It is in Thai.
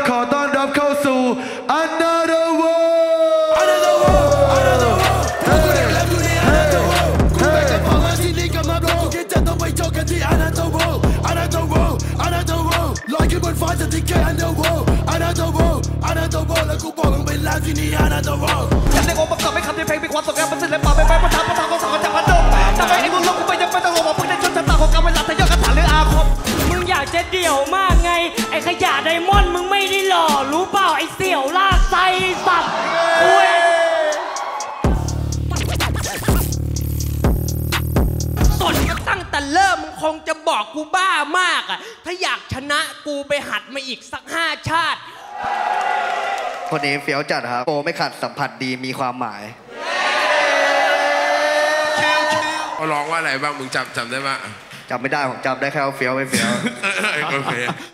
ขอต้อนรับเข้าสู่ Another World Another World Another World กูได้แล้วอยู่ใน Another World กูไปกับพ่อมาที่นี่กับมาโบกูคิดจะต้องไปเจอกันที่ Another World Another World Another World ลอยขึ้นบนฟ้าจะที่แค่ Another World Another World Another World แล้วกูบอกมึงไปแล้วที่นี่ Another World ฉันได้องค์ประกอบให้คำที่เพลงมีความสวยงามเป็นศิลปะเป็นไม้ประทับประทับของสองจากพันดงทำไมไอ้บุญลงกูไปยังไม่ต้องบอกเพิ่งได้ชนชะตาของกรรมเวลาทะยอคาถาหรืออาคมมึงอยากจะเดี่ยวมากไงไอ้ขยะไดมอนด์มึงไม่ได้หล่อรู้เปล่าไอ้เสี่ยวลากไส้สัตว์สนก็ตั้งแต่เริ่มมึงคงจะบอกกูบ้ามากอ่ะถ้าอยากชนะกูไปหัดมาอีกสัก5 ชาติคนนี้เฟี้ยวจัดครับโปไม่ขัดสัมผัสดีมีความหมายเขาร้องว่าอะไรบ้างมึงจำได้ปะจำไม่ได้ผมจำได้แค่ว่าเฟี้ยวไม่เฟี้ยวโอเค